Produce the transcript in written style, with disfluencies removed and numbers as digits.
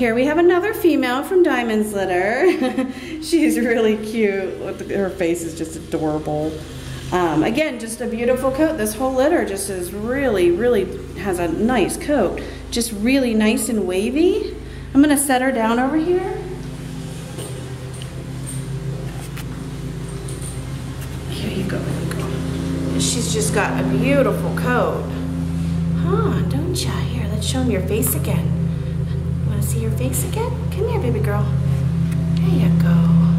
Here we have another female from Diamond's litter. She's really cute. Her face is just adorable. Again, just a beautiful coat. This whole litter just is really has a nice coat. Just really nice and wavy. I'm gonna set her down over here. Here you go, little girl. She's just got a beautiful coat. Huh, don't ya? Here, let's show them your face again. See your face again? Come here, baby girl. There you go.